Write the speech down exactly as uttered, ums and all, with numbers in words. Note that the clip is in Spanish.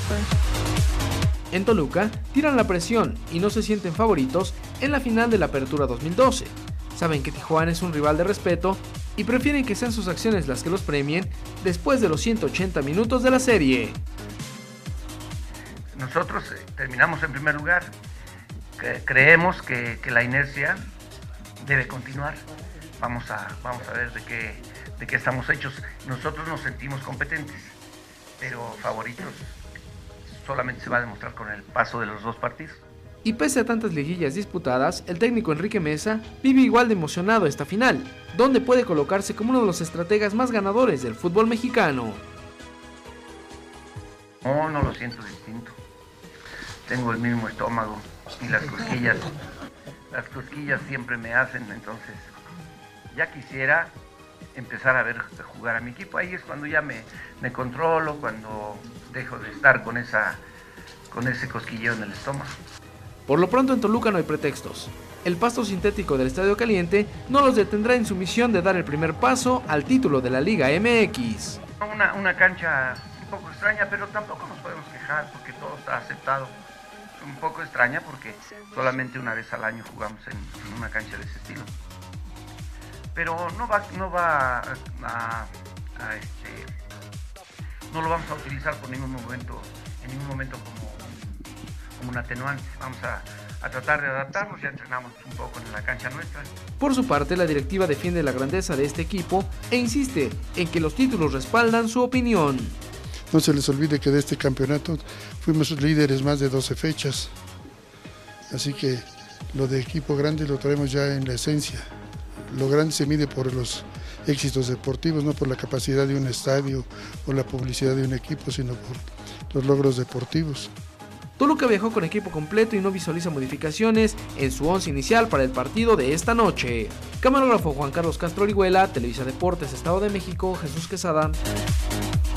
En Toluca, tiran la presión y no se sienten favoritos en la final de la Apertura dos mil doce. Saben que Tijuana es un rival de respeto y prefieren que sean sus acciones las que los premien después de los ciento ochenta minutos de la serie. Nosotros eh, terminamos en primer lugar. Que creemos que, que la inercia debe continuar. Vamos a, vamos a ver de qué, de qué estamos hechos. Nosotros nos sentimos competentes, pero favoritos solamente se va a demostrar con el paso de los dos partidos. Y pese a tantas liguillas disputadas, el técnico Enrique Meza vive igual de emocionado esta final, donde puede colocarse como uno de los estrategas más ganadores del fútbol mexicano. No, no lo siento distinto. Tengo el mismo estómago y las cosquillas, las cosquillas siempre me hacen, entonces ya quisiera empezar a ver jugar a mi equipo. Ahí es cuando ya me, me controlo, cuando dejo de estar con, esa, con ese cosquilleo en el estómago. Por lo pronto en Toluca no hay pretextos. El pasto sintético del Estadio Caliente no los detendrá en su misión de dar el primer paso al título de la Liga M X. Una, una cancha un poco extraña, pero tampoco nos podemos quejar porque todo está aceptado. Un poco extraña porque solamente una vez al año jugamos en, en una cancha de ese estilo. Pero no va, no va a, a, a este, no lo vamos a utilizar por ningún momento, en ningún momento como, como un atenuante. Vamos a, a tratar de adaptarnos, ya entrenamos un poco en la cancha nuestra. Por su parte, la directiva defiende la grandeza de este equipo e insiste en que los títulos respaldan su opinión. No se les olvide que de este campeonato fuimos líderes más de doce fechas, así que lo de equipo grande lo traemos ya en la esencia. Lo grande se mide por los éxitos deportivos, no por la capacidad de un estadio o la publicidad de un equipo, sino por los logros deportivos. Toluca viajó con equipo completo y no visualiza modificaciones en su once inicial para el partido de esta noche. Camarógrafo Juan Carlos Castro Orihuela, Televisa Deportes, Estado de México, Jesús Quesada.